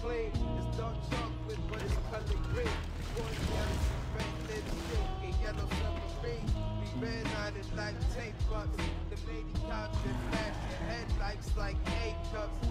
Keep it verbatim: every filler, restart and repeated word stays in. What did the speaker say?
clean. It's dark chocolate, but it's color green. Boy, galaxy, red lipstick, and yellow submarine. We red on it like tape bucks. The lady cops that flash your headlights like A cups.